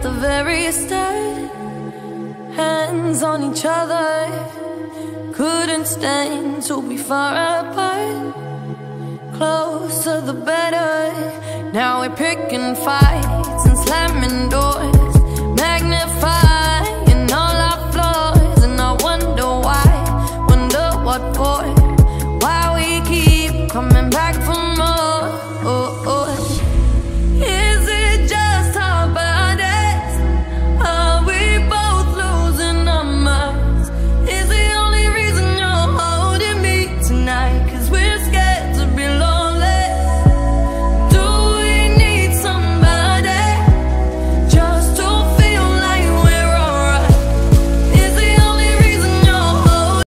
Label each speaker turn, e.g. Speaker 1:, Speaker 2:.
Speaker 1: the very start, hands on each other, couldn't stand to be far apart. Closer the better. Now we're picking fights and slamming doors.